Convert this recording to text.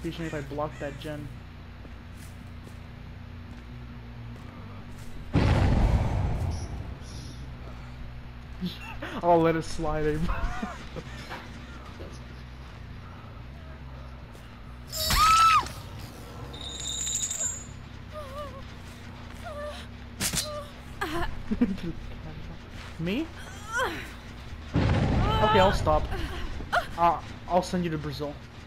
teleportation if I block that gen. I'll let it slide. Me? Okay, I'll stop. I'll send you to Brazil.